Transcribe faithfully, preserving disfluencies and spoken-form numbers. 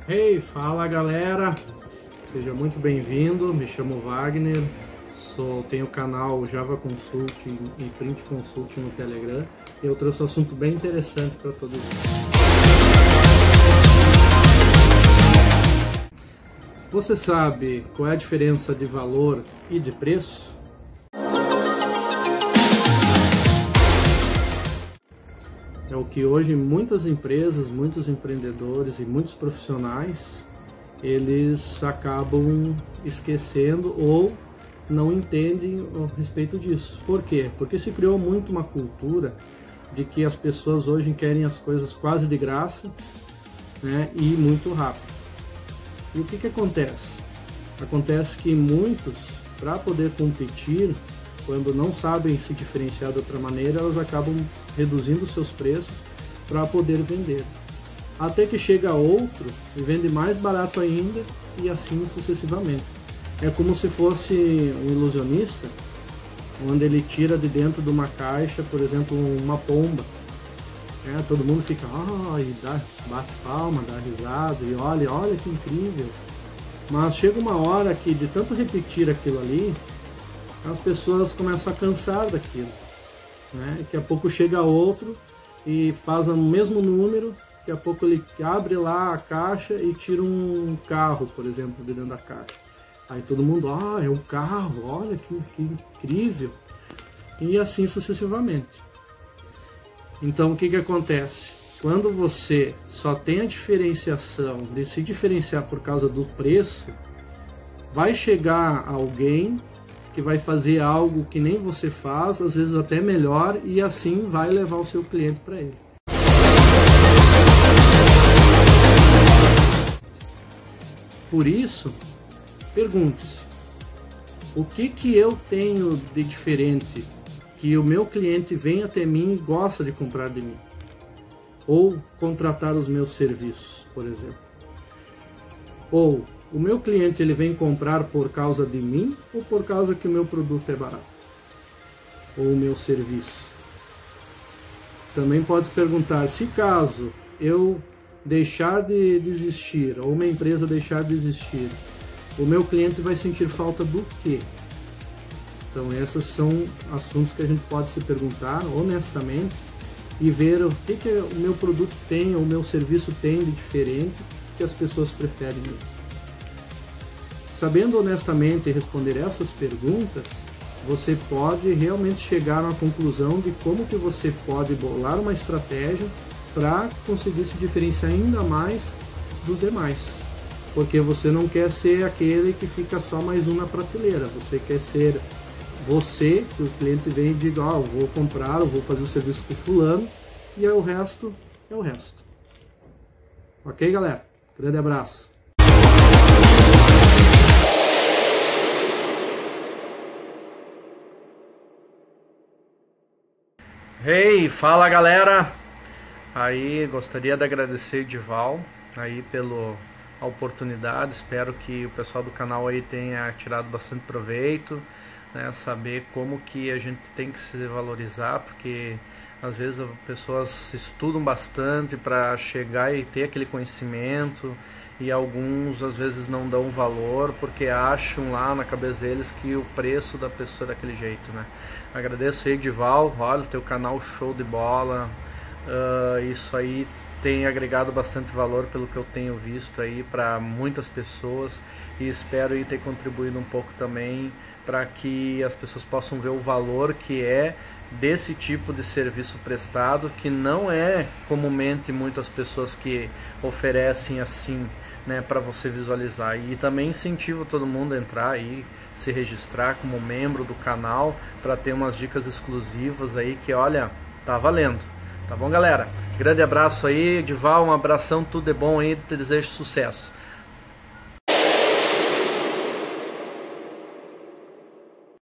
Hey, fala galera, seja muito bem-vindo, me chamo Wagner, sou, tenho o canal Java Consulting e Print Consulting no Telegram e eu trouxe um assunto bem interessante para todos vocês. Você sabe qual é a diferença de valor e de preço? É o que hoje muitas empresas, muitos empreendedores e muitos profissionais, eles acabam esquecendo ou não entendem a respeito disso. Por quê? Porque se criou muito uma cultura de que as pessoas hoje querem as coisas quase de graça, né, e muito rápido. E o que que acontece? Acontece que muitos, para poder competir, quando não sabem se diferenciar de outra maneira, elas acabam reduzindo seus preços para poder vender. Até que chega outro e vende mais barato ainda e assim sucessivamente. É como se fosse um ilusionista, onde ele tira de dentro de uma caixa, por exemplo, uma pomba. É, todo mundo fica, ah, e dá, bate palma, dá risada, e olha, olha que incrível. Mas chega uma hora que de tanto repetir aquilo ali, as pessoas começam a cansar daquilo, né? Daqui a pouco chega outro e faz o mesmo número, daqui a pouco ele abre lá a caixa e tira um carro, por exemplo, de dentro da caixa. Aí todo mundo, ah, é um carro, olha que, que incrível. E assim sucessivamente. Então o que que acontece? Quando você só tem a diferenciação de se diferenciar por causa do preço, vai chegar alguém que vai fazer algo que nem você faz, às vezes até melhor, e assim vai levar o seu cliente para ele. Por isso, pergunte-se, o que que eu tenho de diferente que o meu cliente vem até mim e gosta de comprar de mim? Ou contratar os meus serviços, por exemplo. Ou o meu cliente ele vem comprar por causa de mim ou por causa que o meu produto é barato? Ou o meu serviço? Também pode se perguntar, se caso eu deixar de desistir ou uma empresa deixar de existir, o meu cliente vai sentir falta do quê? Então esses são assuntos que a gente pode se perguntar honestamente e ver o que, que o meu produto tem ou o meu serviço tem de diferente que as pessoas preferem. Sabendo honestamente responder essas perguntas, você pode realmente chegar a uma conclusão de como que você pode bolar uma estratégia para conseguir se diferenciar ainda mais dos demais. Porque você não quer ser aquele que fica só mais um na prateleira, você quer ser você, que o cliente vem e diga, ó, oh, vou comprar, eu vou fazer o serviço com fulano, e aí o resto é o resto. Ok, galera? Grande abraço! Hey, fala galera! Aí gostaria de agradecer Edival aí pela oportunidade, espero que o pessoal do canal aí tenha tirado bastante proveito, né? Saber como que a gente tem que se valorizar, porque às vezes as pessoas estudam bastante para chegar e ter aquele conhecimento e alguns às vezes não dão valor porque acham lá na cabeça deles que o preço da pessoa é daquele jeito, né? Agradeço aí, Edival, olha, teu canal show de bola, uh, isso aí tem agregado bastante valor pelo que eu tenho visto aí para muitas pessoas e espero aí ter contribuído um pouco também para que as pessoas possam ver o valor que é desse tipo de serviço prestado, que não é comumente muitas pessoas que oferecem assim, né, para você visualizar. E também incentivo todo mundo a entrar aí, se registrar como membro do canal para ter umas dicas exclusivas aí que, olha, tá valendo. Tá bom, galera? Grande abraço aí, Edival, um abração, tudo de bom aí, te desejo sucesso.